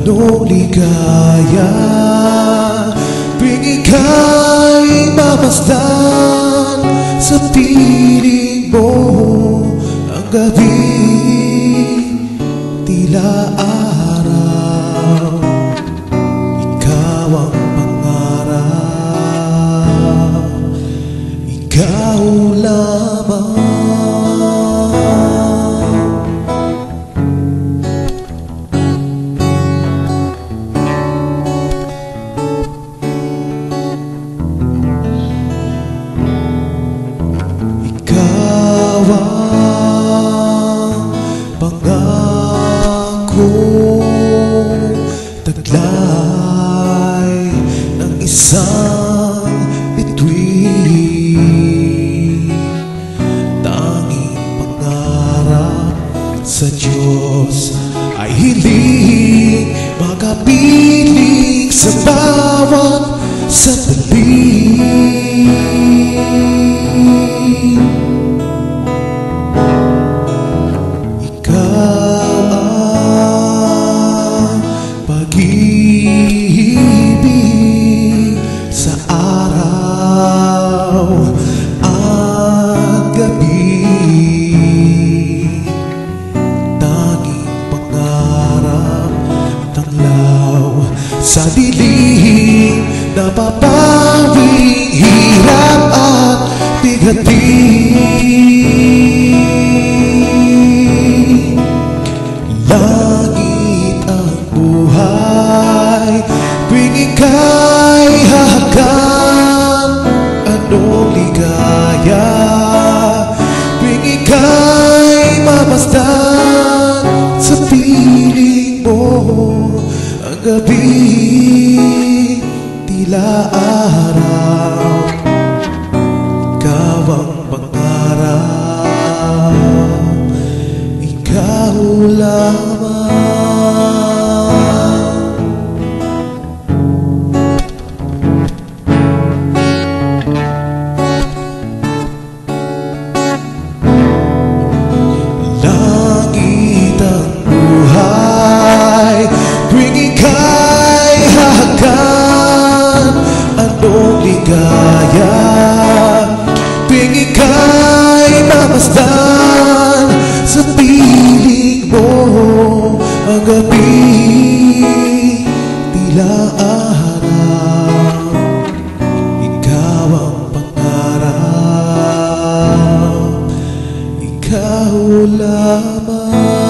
anong ligaya tuwing ika'y mamasdan sa piling mo. Ang gabi tila araw, ikaw ang pangarap, ikaw lamang. Taglay ng isang bituin, tanging pangarap sa Diyos ay hiling makapiling sa bawat sandali. Pag-ibig sa araw at gabi, tanging pangarap tanglaw sa dilim, napapawing hirap at bigatin. Tuwing ika'y hahagan, anong ligaya tuwing ika'y mamasdan sa piling mo. Ang gabi tila araw, ikaw ang pangarap, ikaw lamang. Anong ligaya tuwing ika'y mamasdan sa piling mo. Ang gabi tila araw, ikaw ang pangarap, ikaw lamang.